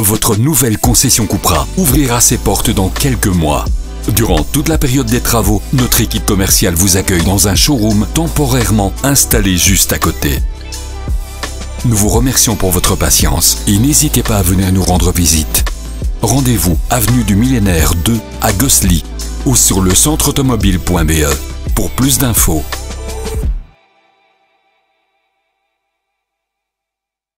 votre nouvelle concession Cupra ouvrira ses portes dans quelques mois. Durant toute la période des travaux, notre équipe commerciale vous accueille dans un showroom temporairement installé juste à côté. Nous vous remercions pour votre patience et n'hésitez pas à venir nous rendre visite. Rendez-vous avenue du Millénaire 2 à Gosselies ou sur le centreautomobile.be pour plus d'infos.